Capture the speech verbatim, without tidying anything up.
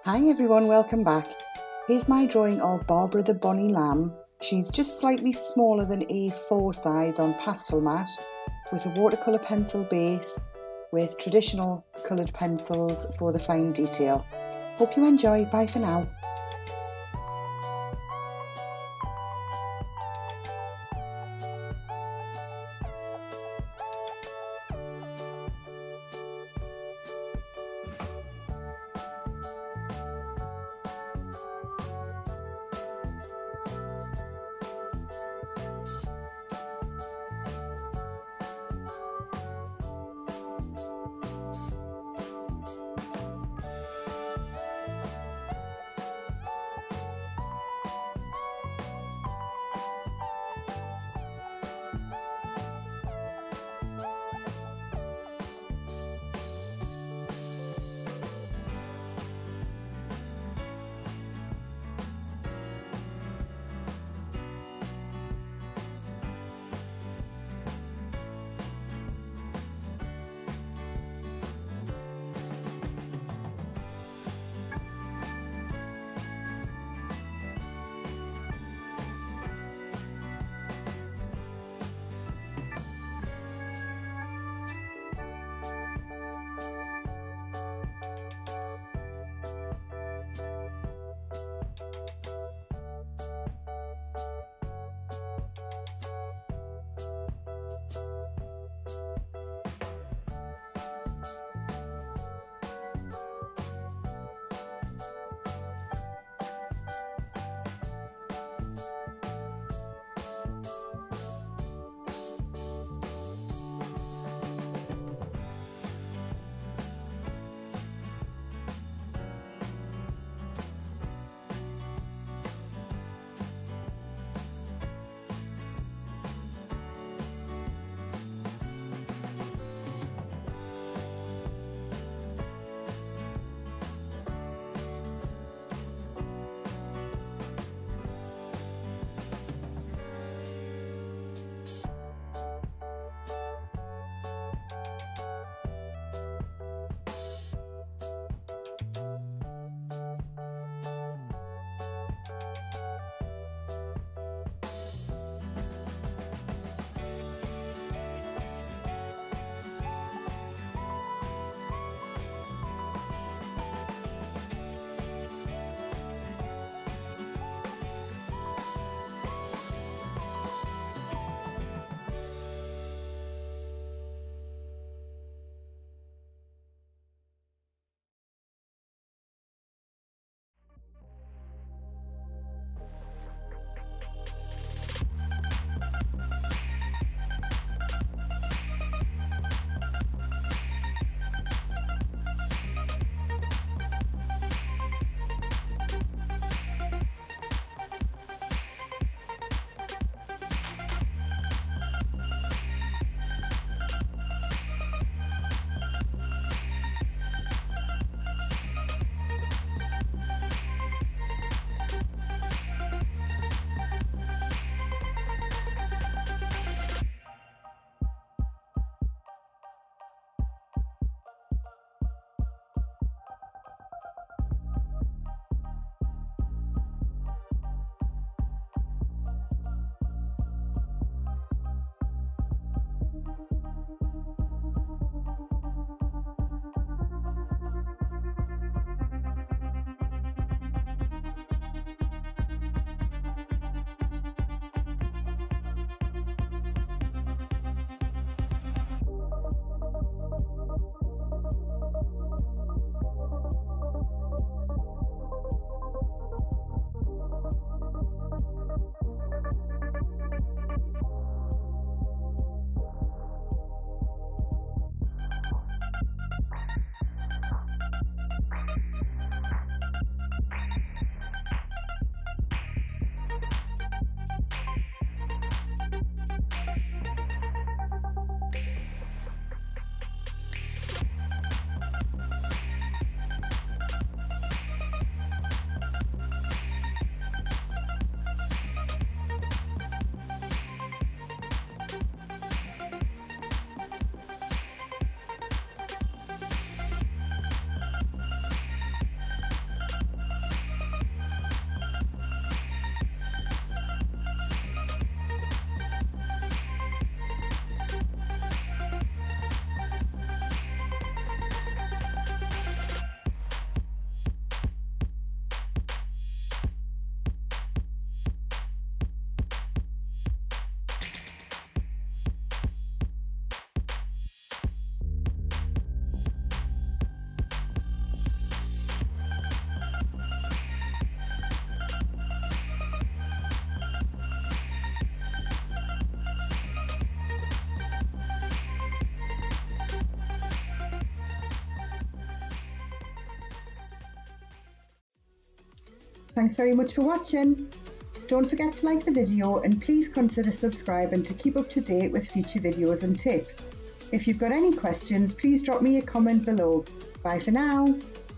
Hi everyone, welcome back. Here's my drawing of Barbara the Bonny Lamb. She's just slightly smaller than A four size on pastel mat with a watercolour pencil base with traditional coloured pencils for the fine detail. Hope you enjoy, bye for now. Thanks very much for watching. Don't forget to like the video and please consider subscribing to keep up to date with future videos and tips. If you've got any questions, please drop me a comment below. Bye for now.